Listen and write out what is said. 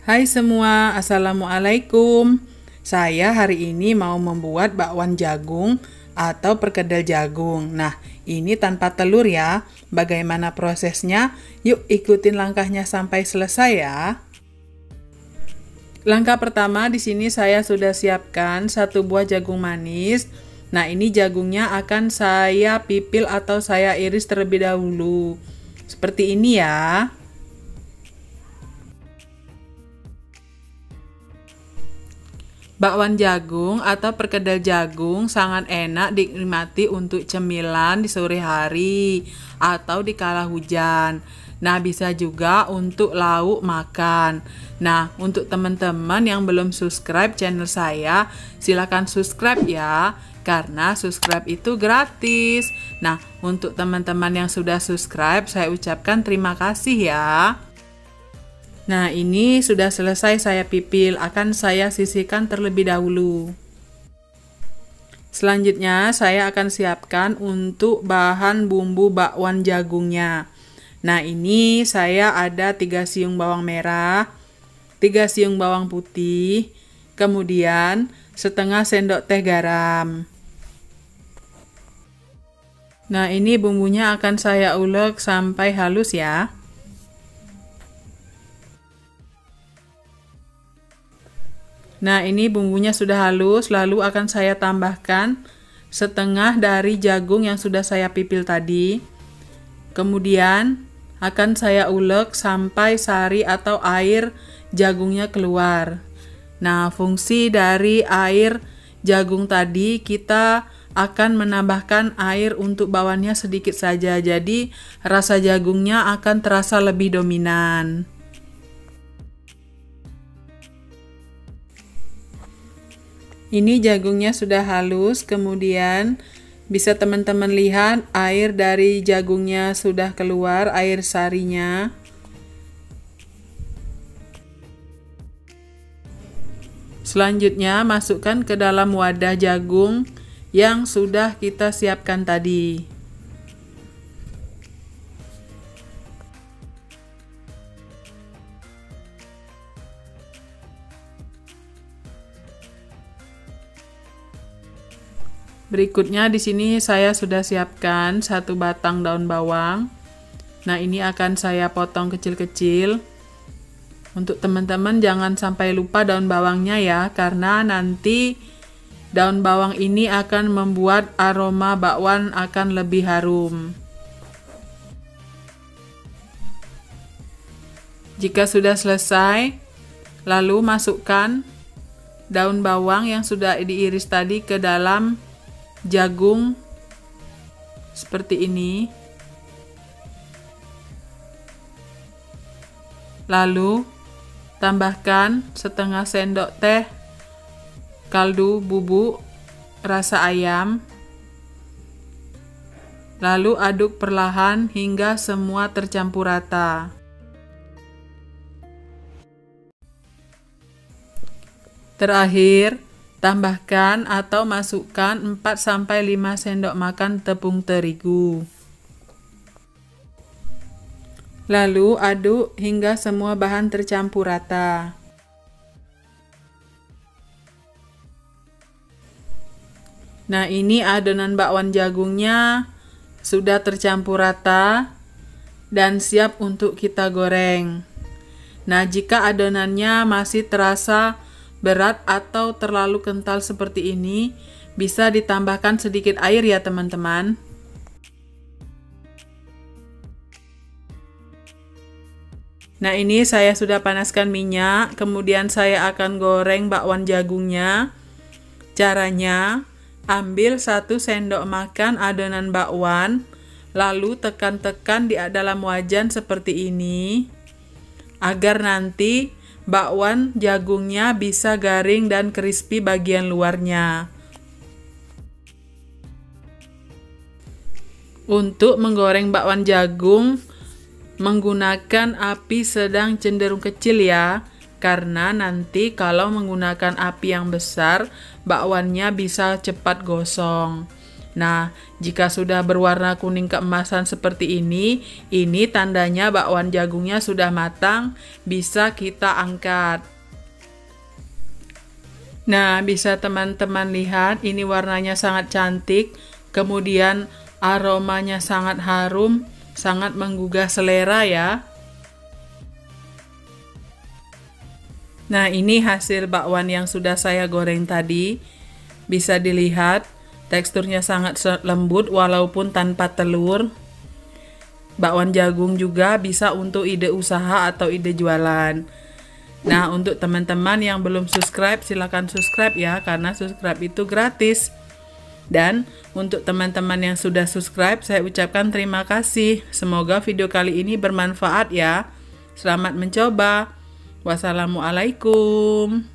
Hai semua, Assalamualaikum. Saya hari ini mau membuat bakwan jagung atau perkedel jagung. Nah, ini tanpa telur ya. Bagaimana prosesnya? Yuk ikutin langkahnya sampai selesai ya. Langkah pertama di sini saya sudah siapkan 1 buah jagung manis. Nah, ini jagungnya akan saya pipil atau saya iris terlebih dahulu. Seperti ini ya. Bakwan jagung atau perkedel jagung sangat enak dinikmati untuk cemilan di sore hari atau di kala hujan. Nah, bisa juga untuk lauk makan. Nah, untuk teman-teman yang belum subscribe channel saya, silakan subscribe ya, karena subscribe itu gratis. Nah, untuk teman-teman yang sudah subscribe, saya ucapkan terima kasih ya. Nah, ini sudah selesai saya pipil, akan saya sisihkan terlebih dahulu. Selanjutnya, saya akan siapkan untuk bahan bumbu bakwan jagungnya. Nah, ini saya ada 3 siung bawang merah, 3 siung bawang putih, kemudian setengah sendok teh garam. Nah, ini bumbunya akan saya ulek sampai halus ya. Nah, ini bumbunya sudah halus, lalu akan saya tambahkan setengah dari jagung yang sudah saya pipil tadi. Kemudian akan saya ulek sampai sari atau air jagungnya keluar. Nah, fungsi dari air jagung tadi, kita akan menambahkan air untuk bakwannya sedikit saja. Jadi, rasa jagungnya akan terasa lebih dominan. Ini jagungnya sudah halus, kemudian bisa teman-teman lihat air dari jagungnya sudah keluar, air sarinya. Selanjutnya masukkan ke dalam wadah jagung yang sudah kita siapkan tadi. Berikutnya di sini saya sudah siapkan 1 batang daun bawang. Nah, ini akan saya potong kecil-kecil. Untuk teman-teman jangan sampai lupa daun bawangnya ya, karena nanti daun bawang ini akan membuat aroma bakwan akan lebih harum. Jika sudah selesai, lalu masukkan daun bawang yang sudah diiris tadi ke dalam jagung seperti ini. Lalu tambahkan setengah sendok teh kaldu bubuk rasa ayam. Lalu aduk perlahan hingga semua tercampur rata. Terakhir, tambahkan atau masukkan 4-5 sendok makan tepung terigu. Lalu aduk hingga semua bahan tercampur rata. Nah, ini adonan bakwan jagungnya sudah tercampur rata dan siap untuk kita goreng. Nah, jika adonannya masih terasa berat atau terlalu kental seperti ini, bisa ditambahkan sedikit air ya teman-teman. Nah, ini saya sudah panaskan minyak, kemudian saya akan goreng bakwan jagungnya. Caranya, ambil 1 sendok makan adonan bakwan, lalu tekan-tekan di dalam wajan seperti ini, agar nanti bakwan jagungnya bisa garing dan crispy bagian luarnya. Untuk menggoreng bakwan jagung, menggunakan api sedang cenderung kecil ya, karena nanti kalau menggunakan api yang besar, bakwannya bisa cepat gosong. Nah, jika sudah berwarna kuning keemasan seperti ini tandanya bakwan jagungnya sudah matang, bisa kita angkat. Nah, bisa teman-teman lihat ini warnanya sangat cantik, kemudian aromanya sangat harum, sangat menggugah selera ya. Nah, ini hasil bakwan yang sudah saya goreng tadi. Bisa dilihat teksturnya sangat lembut walaupun tanpa telur. Bakwan jagung juga bisa untuk ide usaha atau ide jualan. Nah, untuk teman-teman yang belum subscribe, silahkan subscribe ya, karena subscribe itu gratis. Dan untuk teman-teman yang sudah subscribe, saya ucapkan terima kasih. Semoga video kali ini bermanfaat ya. Selamat mencoba. Wassalamualaikum.